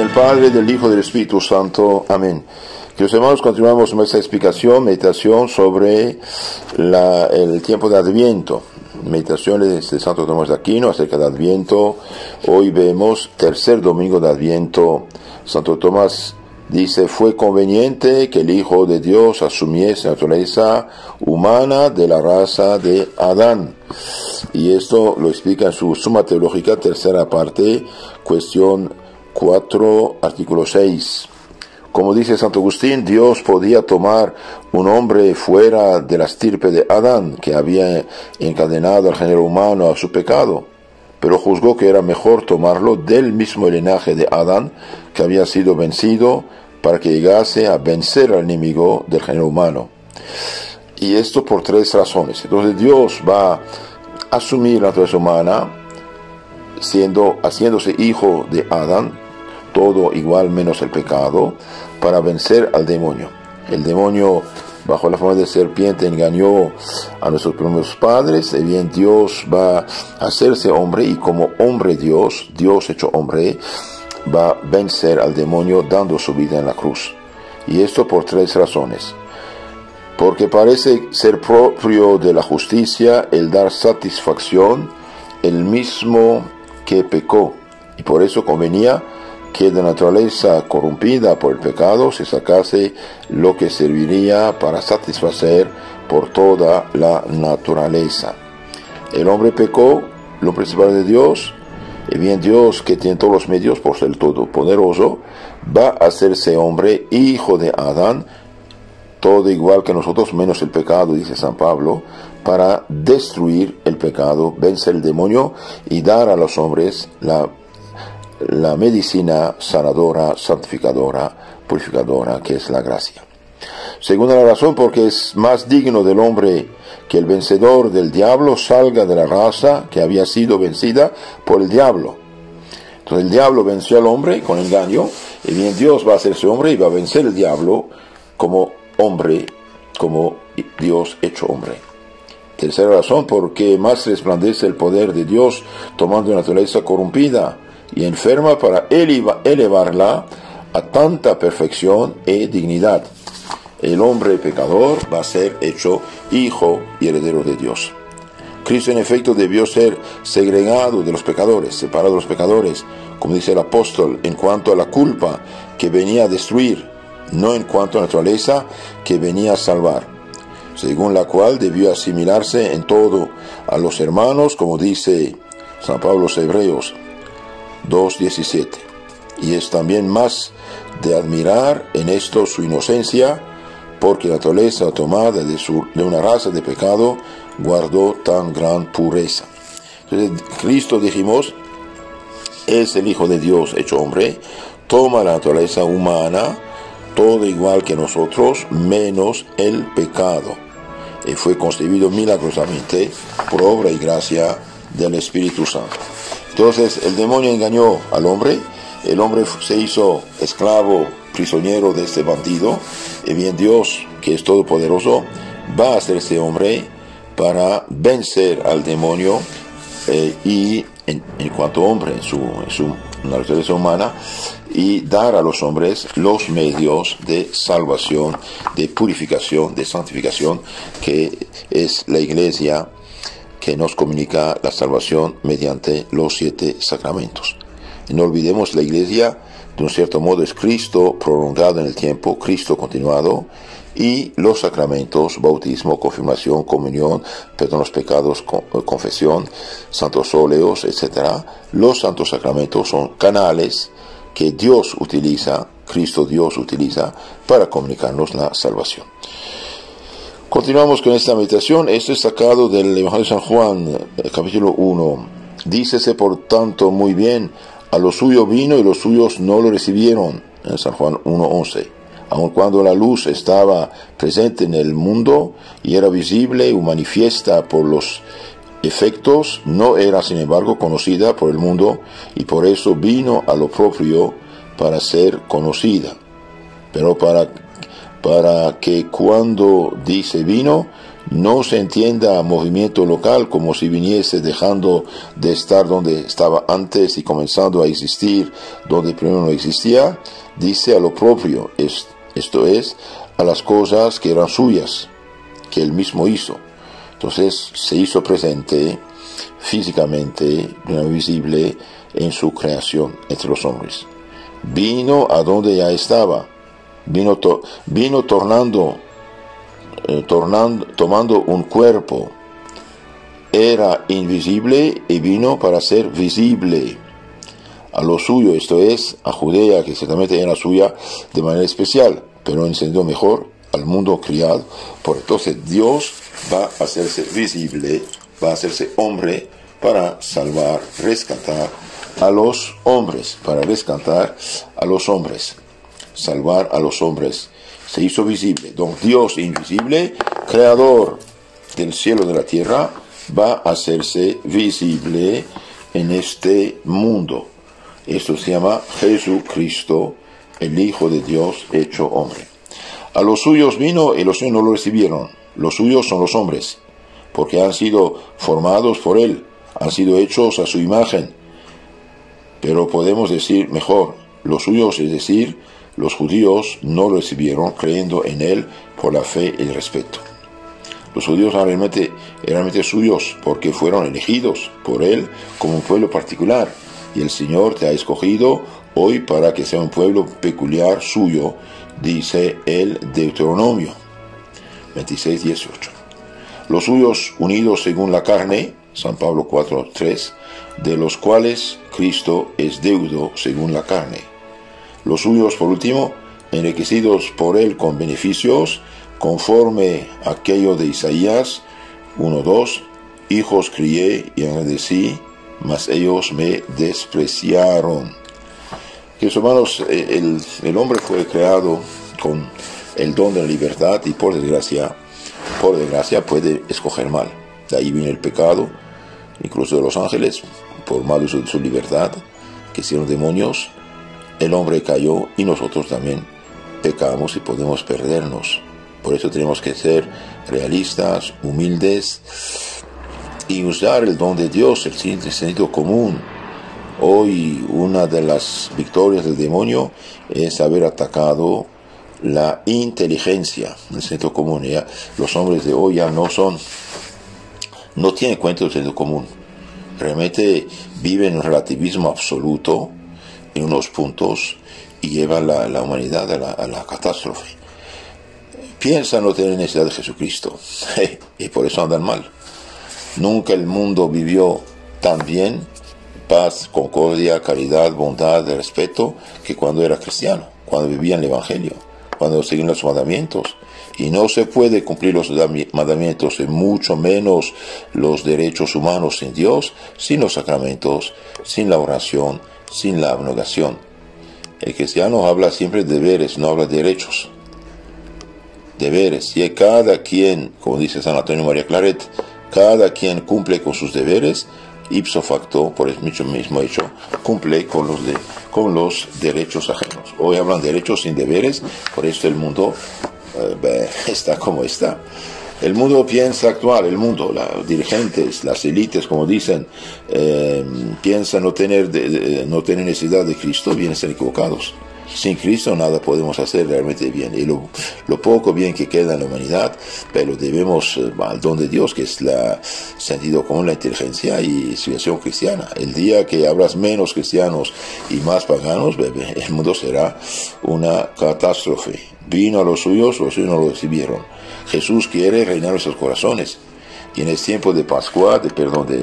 del Padre, del Hijo y del Espíritu Santo. Amén. Queridos hermanos, continuamos nuestra explicación, meditación sobre el tiempo de Adviento. Meditaciones de Santo Tomás de Aquino acerca de Adviento. Hoy vemos tercer domingo de Adviento. Santo Tomás dice: fue conveniente que el Hijo de Dios asumiese la naturaleza humana de la raza de Adán. Y esto lo explica en su Suma Teológica, tercera parte, cuestión 4, artículo 6. Como dice Santo Agustín, Dios podía tomar un hombre fuera de la estirpe de Adán, que había encadenado al género humano a su pecado, pero juzgó que era mejor tomarlo del mismo linaje de Adán, que había sido vencido, para que llegase a vencer al enemigo del género humano. Y esto por tres razones. Entonces Dios va a asumir la naturaleza humana, haciéndose hijo de Adán, todo igual menos el pecado, para vencer al demonio. El demonio, bajo la forma de serpiente, engañó a nuestros primeros padres, y bien Dios va a hacerse hombre, y como hombre Dios hecho hombre, va a vencer al demonio dando su vida en la cruz. Y esto por tres razones. Porque parece ser propio de la justicia el dar satisfacción el mismo que pecó, y por eso convenía que de naturaleza corrompida por el pecado se sacase lo que serviría para satisfacer por toda la naturaleza. El hombre pecó, lo principal de Dios, y bien Dios, que tiene todos los medios por ser todopoderoso, va a hacerse hombre, hijo de Adán, todo igual que nosotros, menos el pecado, dice San Pablo, para destruir el pecado, vencer el demonio y dar a los hombres la medicina sanadora, santificadora, purificadora, que es la gracia. Segunda la razón, porque es más digno del hombre que el vencedor del diablo salga de la raza que había sido vencida por el diablo. Entonces el diablo venció al hombre con engaño, y bien Dios va a hacerse hombre y va a vencer el diablo como hombre, como Dios hecho hombre. Tercera razón, porque más resplandece el poder de Dios tomando una naturaleza corrompida y enferma para elevarla a tanta perfección y dignidad. El hombre pecador va a ser hecho hijo y heredero de Dios. Cristo en efecto debió ser segregado de los pecadores, separado de los pecadores, como dice el apóstol, en cuanto a la culpa que venía a destruir, no en cuanto a la naturaleza que venía a salvar, según la cual debió asimilarse en todo a los hermanos, como dice San Pablo a los Hebreos 2:17. Y es también más de admirar en esto su inocencia, porque la naturaleza tomada de una raza de pecado guardó tan gran pureza. Entonces Cristo, dijimos, es el Hijo de Dios hecho hombre, toma la naturaleza humana, todo igual que nosotros, menos el pecado, y fue concebido milagrosamente por obra y gracia del Espíritu Santo. Entonces el demonio engañó al hombre, el hombre se hizo esclavo, prisionero de este bandido, y bien Dios, que es todopoderoso, va a hacerse hombre para vencer al demonio, y en cuanto hombre en su naturaleza humana, y dar a los hombres los medios de salvación, de purificación, de santificación, que es la Iglesia, que nos comunica la salvación mediante los 7 sacramentos. Y no olvidemos, la Iglesia, de un cierto modo, es Cristo prolongado en el tiempo, Cristo continuado, y los sacramentos, bautismo, confirmación, comunión, perdón de los pecados, confesión, santos óleos, etc. Los santos sacramentos son canales que Dios utiliza, Cristo Dios utiliza, para comunicarnos la salvación. Continuamos con esta meditación. Esto es sacado del Evangelio de San Juan, capítulo 1. Dícese por tanto muy bien: a lo suyo vino y los suyos no lo recibieron. En San Juan 1:11. Aun cuando la luz estaba presente en el mundo y era visible o manifiesta por los efectos, no era sin embargo conocida por el mundo, y por eso vino a lo propio para ser conocida. Pero para que cuando dice vino, No se entienda movimiento local como si viniese dejando de estar donde estaba antes y comenzando a existir donde primero no existía. Dice a lo propio, esto es, a las cosas que eran suyas, que él mismo hizo. Entonces se hizo presente físicamente, de manera visible, en su creación entre los hombres. Vino a donde ya estaba, vino tomando un cuerpo. Era invisible y vino para ser visible a lo suyo, esto es, a Judea, que ciertamente era suya de manera especial, pero en sentido mejor, al mundo criado. Por entonces Dios va a hacerse visible, va a hacerse hombre para salvar, rescatar a los hombres, salvar a los hombres. Se hizo visible. Don Dios invisible, creador del cielo y de la tierra, va a hacerse visible en este mundo. Esto se llama Jesucristo, el Hijo de Dios hecho hombre. A los suyos vino y los suyos no lo recibieron. Los suyos son los hombres, porque han sido formados por él, han sido hechos a su imagen. Pero podemos decir mejor, los suyos, es decir, los judíos, no lo recibieron creyendo en él por la fe y el respeto. Los judíos eran realmente suyos porque fueron elegidos por él como un pueblo particular. Y el Señor te ha escogido hoy para que sea un pueblo peculiar suyo, dice el Deuteronomio 26:18. Los suyos unidos según la carne, San Pablo 4:3, de los cuales Cristo es deudo según la carne. Los suyos, por último, enriquecidos por él con beneficios, conforme a aquello de Isaías 1:2, hijos crié y agradecí, mas ellos me despreciaron. Queridos hermanos, el hombre fue creado con el don de la libertad y por desgracia puede escoger mal. De ahí viene el pecado, incluso de los ángeles, por mal uso de su libertad, que hicieron demonios. El hombre cayó y nosotros también pecamos y podemos perdernos. Por eso tenemos que ser realistas, humildes y usar el don de Dios, el sentido común. Hoy una de las victorias del demonio es haber atacado la inteligencia, el sentido común. Ya, los hombres de hoy ya no tienen cuenta del sentido común. Realmente viven un relativismo absoluto en unos puntos y llevan la humanidad a la catástrofe. Piensan no tener necesidad de Jesucristo y por eso andan mal. Nunca el mundo vivió tan bien, paz, concordia, caridad, bondad, respeto, que cuando era cristiano, cuando vivía en el Evangelio, cuando seguían los mandamientos. Y no se puede cumplir los mandamientos, y mucho menos los derechos humanos sin Dios, sin los sacramentos, sin la oración, sin la abnegación. El cristiano habla siempre de deberes, no habla de derechos. Deberes. Y cada quien, como dice San Antonio María Claret, cada quien cumple con sus deberes, ipso facto, por el mismo hecho, cumple con los derechos ajenos. Hoy hablan de derechos sin deberes, por eso el mundo está como está. El mundo piensa actual, los dirigentes, las élites, como dicen, piensan no tener necesidad de Cristo, bien están equivocados. Sin Cristo nada podemos hacer realmente bien. Y lo poco bien que queda en la humanidad, pero debemos al don de Dios, que es el sentido común, la inteligencia y civilización cristiana. El día que habrás menos cristianos y más paganos, el mundo será una catástrofe. Vino a los suyos no lo recibieron. Jesús quiere reinar en nuestros corazones. Y en el tiempo de Pascua, de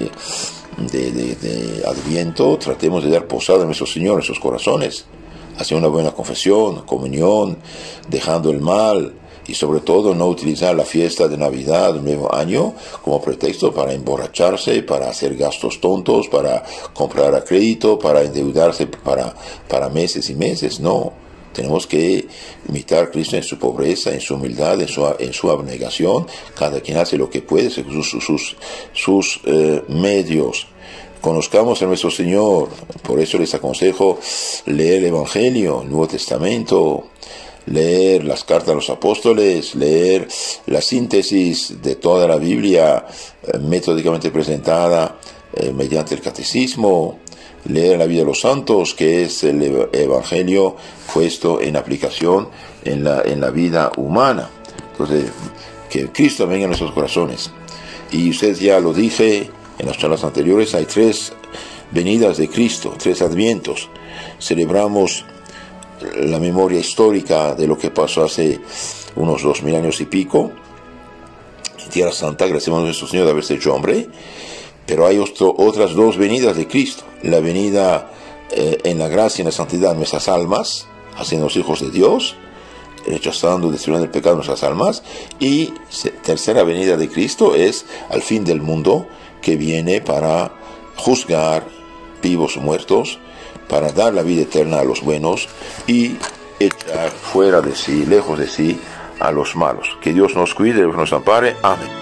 Adviento, tratemos de dar posada a nuestro Señor en nuestros corazones. Haciendo una buena confesión, comunión, dejando el mal y sobre todo no utilizar la fiesta de Navidad, el nuevo año, como pretexto para emborracharse, para hacer gastos tontos, para comprar a crédito, para endeudarse para meses y meses. No, tenemos que imitar a Cristo en su pobreza, en su humildad, en su abnegación. Cada quien hace lo que puede según sus medios. Conozcamos a nuestro Señor, por eso les aconsejo leer el Evangelio, el Nuevo Testamento, leer las cartas de los apóstoles, leer la síntesis de toda la Biblia metódicamente presentada mediante el catecismo, leer la vida de los santos, que es el Evangelio puesto en aplicación en la vida humana. Entonces, que Cristo venga a nuestros corazones. Y usted ya lo dije en las charlas anteriores, hay 3 venidas de Cristo, 3 advientos. Celebramos la memoria histórica de lo que pasó hace unos 2000 años y pico en Tierra Santa, gracias a nuestro Señor de haberse hecho hombre. Pero hay otras 2 venidas de Cristo. La venida en la gracia y en la santidad de nuestras almas, haciéndonos hijos de Dios, rechazando, destruyendo el pecado de nuestras almas. Y tercera venida de Cristo es al fin del mundo, que viene para juzgar vivos o muertos, para dar la vida eterna a los buenos y echar fuera de sí, lejos de sí, a los malos. Que Dios nos cuide, Dios nos ampare. Amén.